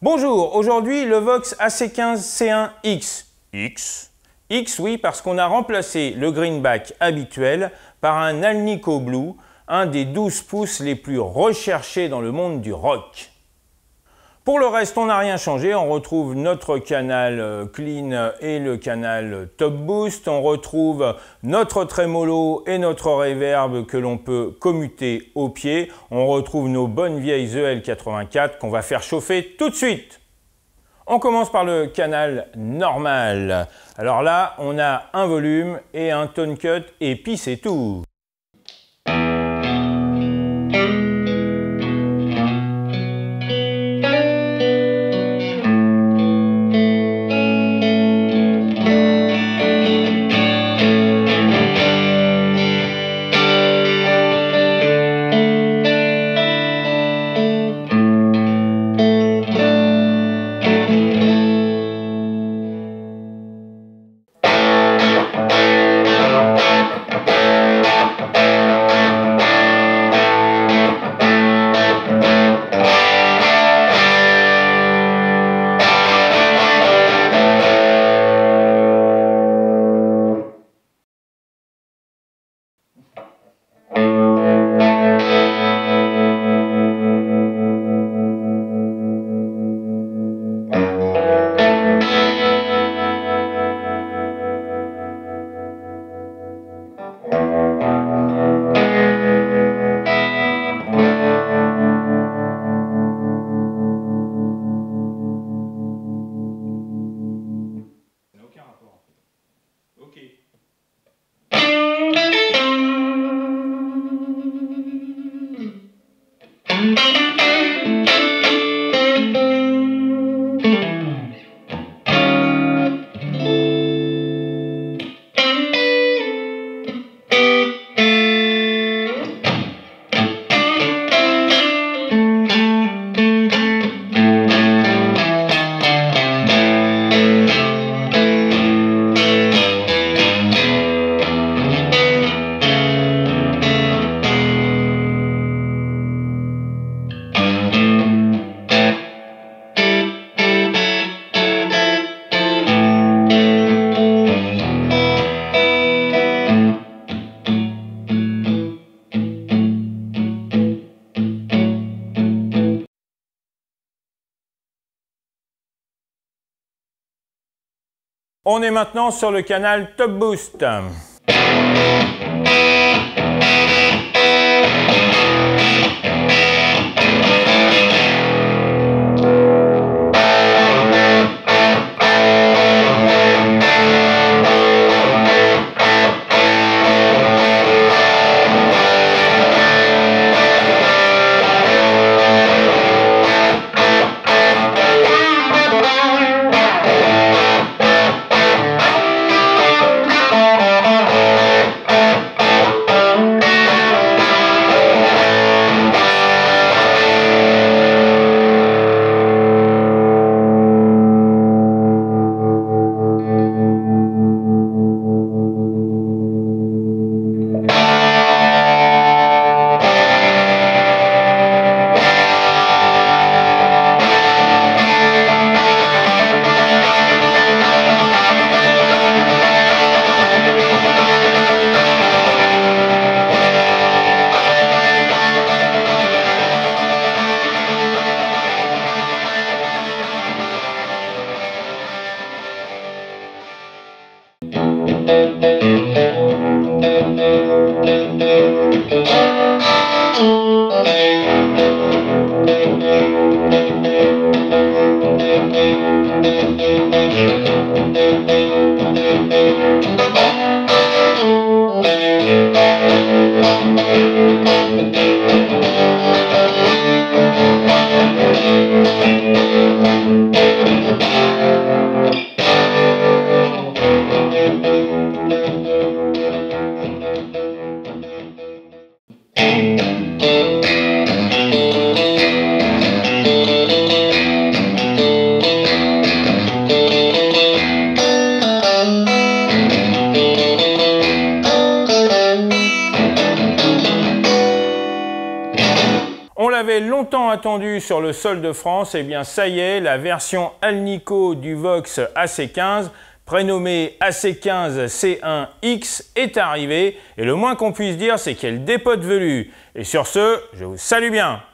Bonjour, aujourd'hui le Vox AC15C1X. X, oui, parce qu'on a remplacé le greenback habituel par un Alnico Blue, un des 12 pouces les plus recherchés dans le monde du rock. Pour le reste, on n'a rien changé, on retrouve notre canal clean et le canal top boost, on retrouve notre trémolo et notre reverb que l'on peut commuter au pied, on retrouve nos bonnes vieilles EL84 qu'on va faire chauffer tout de suite. On commence par le canal normal. Alors là, on a un volume et un tone cut et puis c'est tout. On est maintenant sur le canal Top Boost. l'avait longtemps attendu sur le sol de France, eh bien ça y est, la version Alnico du Vox AC15, prénommée AC15 C1X, est arrivée. Et le moins qu'on puisse dire, c'est qu'elle dépote velu. Et sur ce, je vous salue bien.